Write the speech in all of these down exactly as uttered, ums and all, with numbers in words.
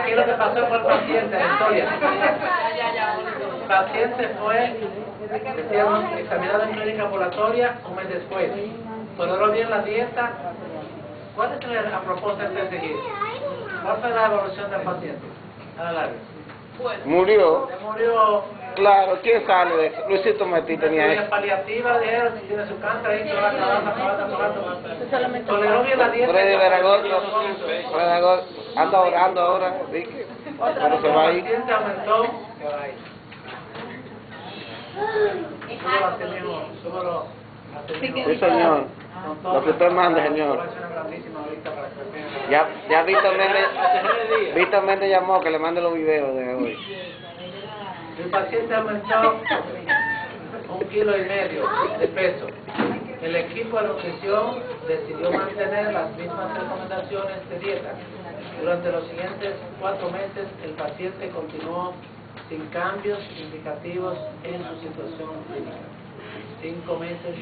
aquí lo que pasó fue el paciente, la historia. El paciente fue, decíamos, examinado en clínica ambulatoria un mes después. Toleró bien la dieta. ¿Cuál es el, a propósito de seguir? ¿Cuál fue la evolución del paciente? A la larga. Murió. Se murió. Claro, ¿quién sale de eso? Luisito Martí tenía eso. Paliativa, dijeron, si tiene su cáncer ahí, se va a acabar, acabar, acabar. Toleró bien la dieta. Freddy Veragoso, Veragoso, anda orando ahora, Vicky. Pero se va ahí. El paciente aumentó, se va ahí. Súbelo así mismo, súbelo así mismo. Sí, señor. Lo que usted mande, señor. Ya, ya Víctor Méndez, Víctor Méndez llamó que le mande los videos de hoy. El paciente aumentó un kilo y medio de peso. El equipo de nutrición decidió mantener las mismas recomendaciones de dieta. Durante los siguientes cuatro meses, el paciente continuó sin cambios significativos en su situación clínica. Cinco meses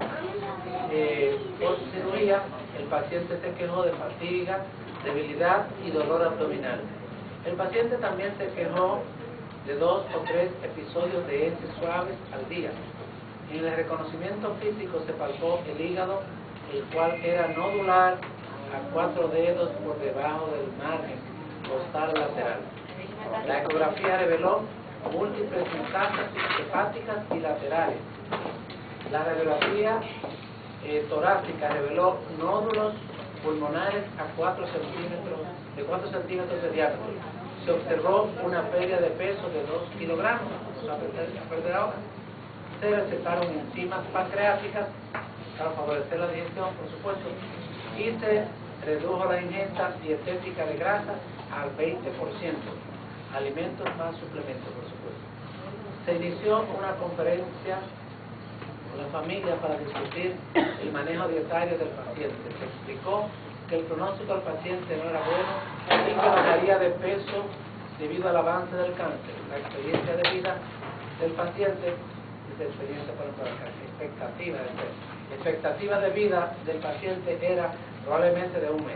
eh, post cirugía, el paciente se quejó de fatiga, debilidad y dolor abdominal. El paciente también se quejó de dos o tres episodios de heces suaves al día. En el reconocimiento físico se palpó el hígado, el cual era nodular a cuatro dedos por debajo del margen costal lateral. La ecografía reveló múltiples metástasis hepáticas y laterales. La radiografía eh, torácica reveló nódulos pulmonares a cuatro centímetros, de cuatro centímetros de diámetro. Se observó una pérdida de peso de dos kilogramos, a perder, a perder ahora. Se recetaron enzimas pancreáticas para favorecer la digestión, por supuesto, y se redujo la ingesta dietética de grasas al veinte por ciento, alimentos más suplementos, por supuesto. Se inició una conferencia con la familia para discutir el manejo dietario del paciente. Se explicó que el pronóstico del paciente no era bueno y que bajaría de peso debido al avance del cáncer. La experiencia de vida del paciente, esa experiencia para la expectativa de peso. La expectativa de vida del paciente era probablemente de un mes.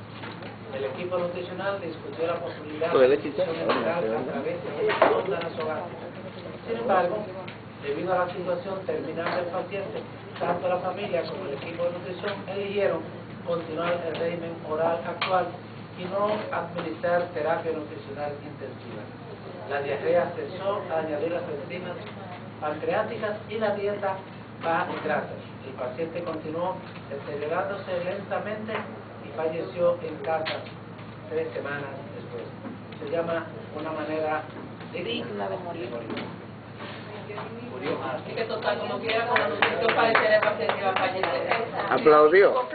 El equipo nutricional discutió la posibilidad de grasa a través de una sonda nasogástrica. Sin embargo, debido a la situación terminal del paciente, tanto la familia como el equipo de nutrición eligieron continuar el régimen oral actual y no administrar terapia nutricional intensiva. La diarrea cesó al añadir las enzimas pancreáticas y la dieta baja en grasas. El paciente continuó deteriorándose lentamente y falleció en casa tres semanas después. Se llama una manera digna de morir. Murió más. Es que total, como quiera, con la nutrición parecer el paciente va a fallecer. Aplaudió.